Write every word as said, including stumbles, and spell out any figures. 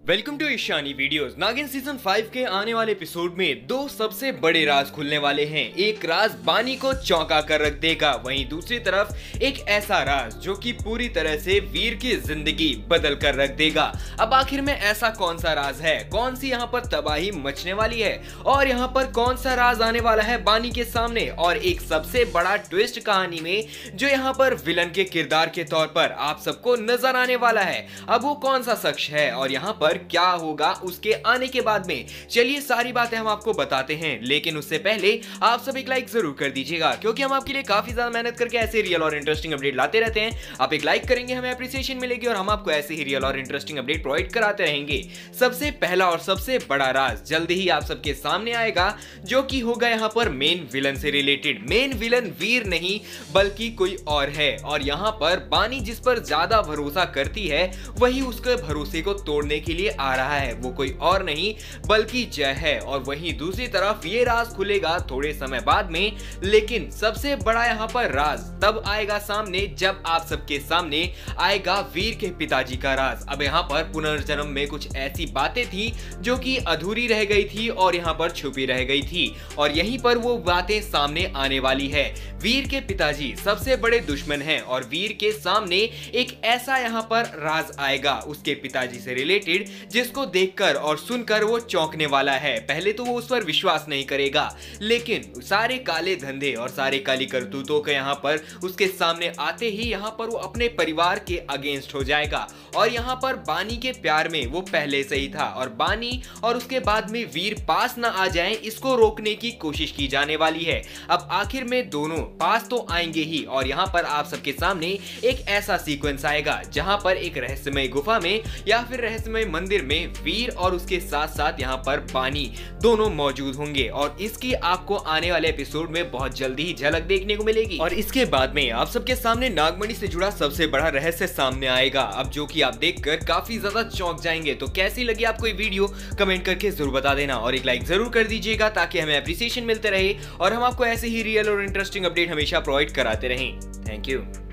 Welcome to Ishani videos. Naagin season five के आने वाले एपिसोड में दो सबसे बड़े राज खुलने वाले हैं। एक राज बानी को चौंका कर रख देगा, वहीं दूसरी तरफ एक ऐसा राज जो कि पूरी तरह से वीर की जिंदगी बदल कर रख देगा। अब आखिर में ऐसा कौन सा राज है, कौन सी यहाँ पर तबाही मचने वाली है और यहाँ पर कौन सा राज आने वाला है बानी के सामने। और एक सबसे बड़ा ट्विस्ट कहानी में जो यहाँ पर विलन के किरदार के तौर पर आप सबको नजर आने वाला है, अब वो कौन सा शख्स है और यहाँ पर क्या होगा उसके आने के बाद में। चलिए सारी बातें हम आपको बताते हैं, लेकिन उससे पहले आप सब एक लाइक जरूर कर दीजिएगा, क्योंकि हम आपके लिए काफी ज्यादा मेहनत करके ऐसे रियल और इंटरेस्टिंग अपडेट लाते रहते हैं। आप एक लाइक करेंगे, हमें अप्रिसिएशन मिलेगी और हम आपको ऐसे ही रियल और इंटरेस्टिंग अपडेट प्रोवाइड कराते रहेंगे। सबसे पहला और सबसे बड़ा राज जल्द ही आप सबके सामने आएगा, जो कि होगा यहाँ पर मेन विलन से रिलेटेड। मेन विलन वीर नहीं बल्कि कोई और है, और यहाँ पर बानी जिस पर ज्यादा भरोसा करती है वही उसके भरोसे को तोड़ने के लिए आ रहा है। वो कोई और नहीं बल्कि जय है। और वहीं दूसरी तरफ ये राज खुलेगा थोड़े समय बाद में, लेकिन सबसे बड़ा यहाँ पर राज तब आएगा सामने जब आप सबके सामने आएगा वीर के पिताजी का राज। अब यहाँ पर पुनर्जन्म में कुछ ऐसी बातें थी जो कि अधूरी रह गई थी और यहाँ पर छुपी रह गई थी, और यहीं पर वो बातें सामने आने वाली है। वीर के पिताजी सबसे बड़े दुश्मन हैं और वीर के सामने एक ऐसा यहाँ पर राज आएगा उसके पिताजी से रिलेटेड, जिसको देखकर और सुनकर वो चौंकने वाला है। पहले तो वो उस पर विश्वास नहीं करेगा, लेकिन सारे काले धंधे और सारे काली करतूतों के यहाँ पर उसके सामने आते ही यहाँ पर वो अपने परिवार के अगेंस्ट हो जाएगा। और यहाँ पर बानी के प्यार में वो पहले से ही था, और बानी और उसके बाद में वीर पास ना आ जाए इसको रोकने की कोशिश की जाने वाली है। अब आखिर में दोनों पास तो आएंगे ही, और यहाँ पर आप सबके सामने एक ऐसा सीक्वेंस आएगा जहां पर एक रहस्यमय गुफा में या फिर रहस्यमय मंदिर में वीर और उसके साथ साथ यहाँ पर बानी दोनों मौजूद होंगे, और इसकी आपको आने वाले एपिसोड में बहुत जल्दी ही झलक देखने को मिलेगी। और इसके बाद में आप सबके सामने नागमणि से जुड़ा सबसे बड़ा रहस्य सामने आएगा, अब जो कि आप देखकर काफी ज्यादा चौंक जाएंगे। तो कैसी लगी आपको ये वीडियो कमेंट करके जरूर बता देना, और एक लाइक जरूर कर दीजिएगा ताकि हमें अप्रिसिएशन मिलते रहे और हम आपको ऐसे ही रियल और इंटरेस्टिंग अपडेट हमेशा प्रोवाइड कराते रहें। Thank you.